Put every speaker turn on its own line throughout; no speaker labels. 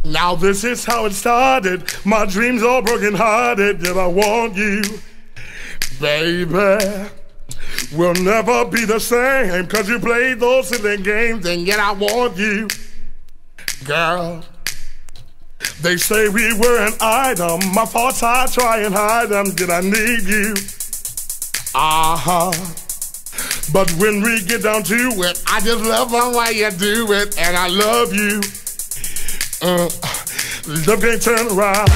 Now this is how it started. My dreams all broken hearted. Yet I want you, baby. We'll never be the same, 'cause you played those silly games, and yet I want you, girl. They say we were an item. My faults I try and hide them. Did I need you? But when we get down to it, I just love the way you do it, and I love you. Love can't turn around.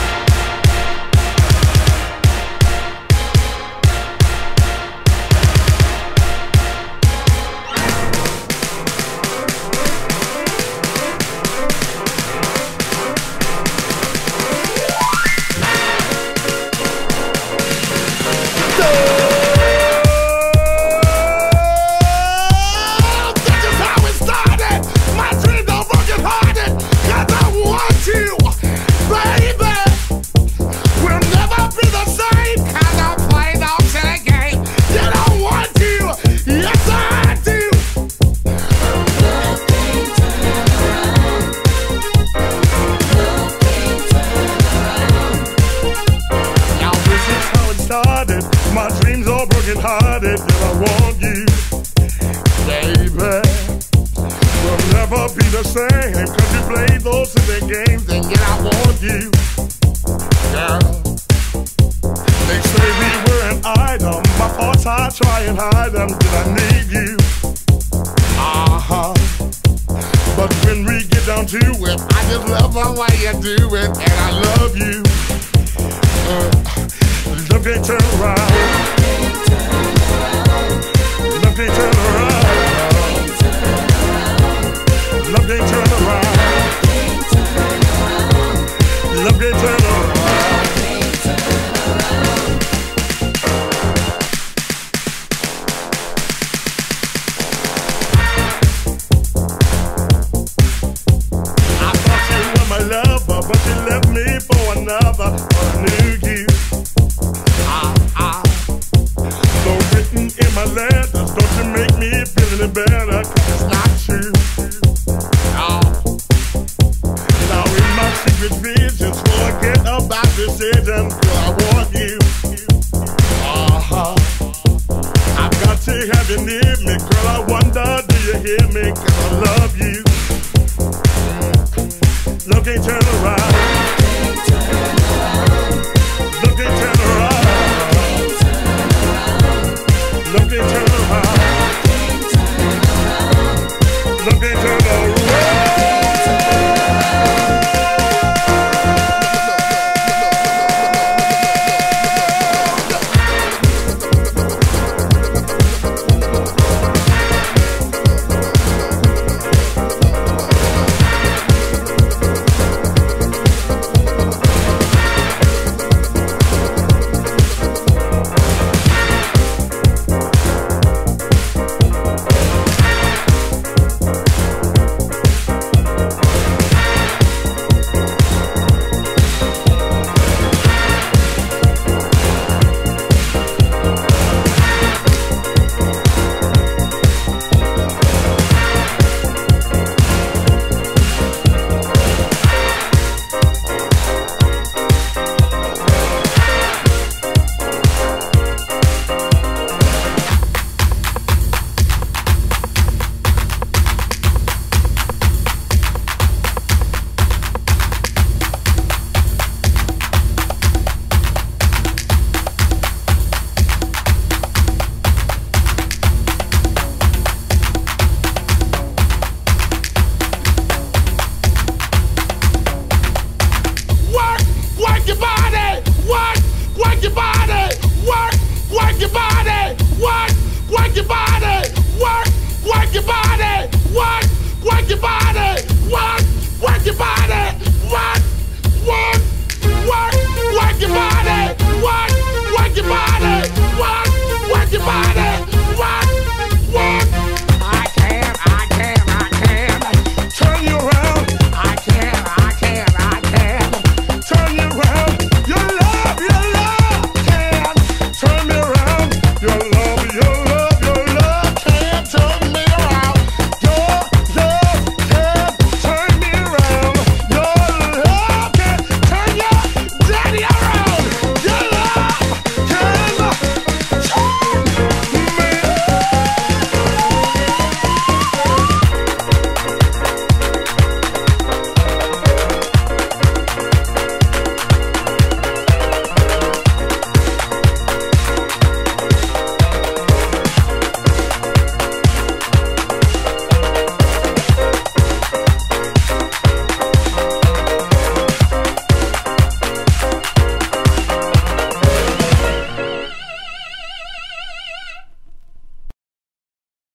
My dreams all broken hearted, yet I want you, baby. We'll never be the same, 'cause you played those silly games, and yet I want you, girl. They say we were an item. My faults I try and hide them. Did I need you? But when we get down to it, I just love the way you do it, and I love you. Love can't turn around. Love can't turn around. Love can't turn around. Love can't turn around. I thought you were my lover, but you left me for another. I knew you. So written in my letters, don't you make me feel any better, 'cause it's not true. Now in my secret visions, forget about decisions, 'cause I want you. I've got to have you near me, girl, I wonder, do you hear me, 'cause I love you.